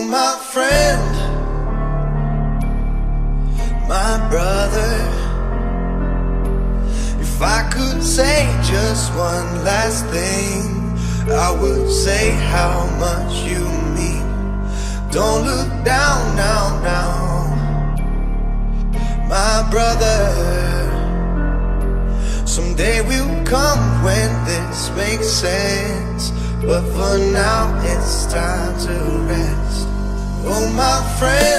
my friend, my brother, if I could say just one last thing, I would say how much you mean. Don't look down now, my brother. Someday will come when this makes sense, but for now it's time to rest. Oh my friend,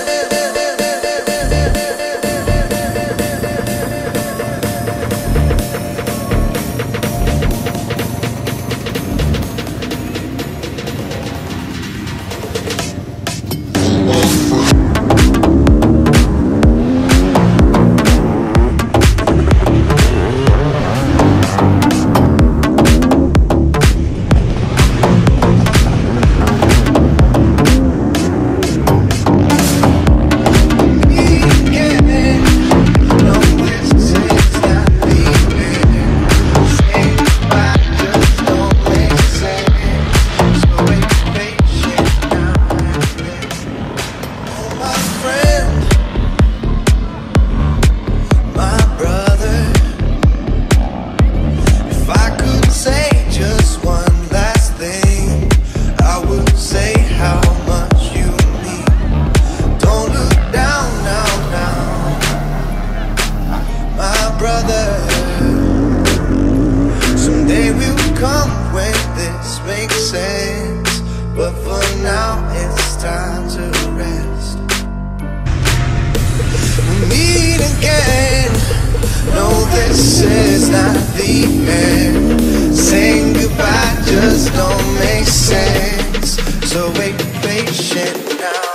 someday will come when this makes sense, but for now it's time to rest. We'll meet again. No, this is not the end. Saying goodbye just don't make sense, so wait patient now.